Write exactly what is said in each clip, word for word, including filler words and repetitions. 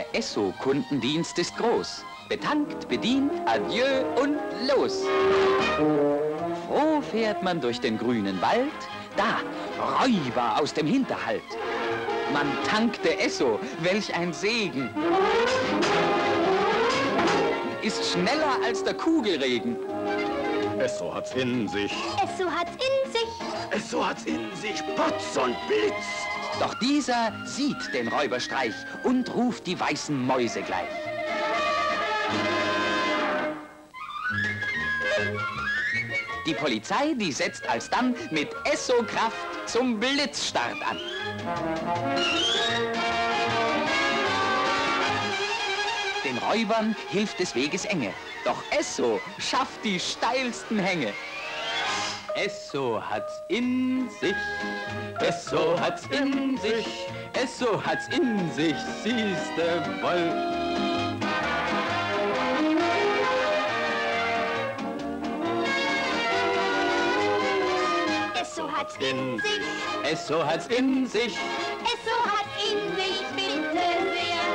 Der Esso-Kundendienst ist groß. Betankt, bedient, adieu und los. Froh fährt man durch den grünen Wald. Da, Räuber aus dem Hinterhalt. Man tankte Esso, welch ein Segen. Ist schneller als der Kugelregen. Esso hat's in sich. Esso hat's in sich. Esso hat's in sich. Potz und Blitz. Doch dieser sieht den Räuberstreich und ruft die weißen Mäuse gleich. Die Polizei, die setzt alsdann mit Esso-Kraft zum Blitzstart an. Den Räubern hilft des Weges Enge, doch Esso schafft die steilsten Hänge. Esso hat's in sich, Esso hat's in sich, Esso hat's in sich, siehste wohl. Esso hat's in sich. Esso hat's in sich. Esso hat's in sich, bitte sehr.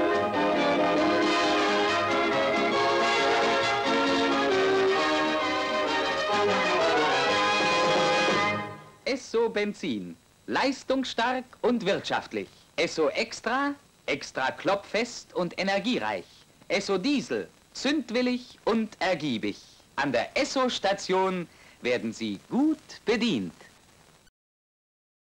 Esso Benzin, leistungsstark und wirtschaftlich. Esso Extra, extra klopffest und energiereich. Esso Diesel, zündwillig und ergiebig. An der Esso-Station werden Sie gut bedient.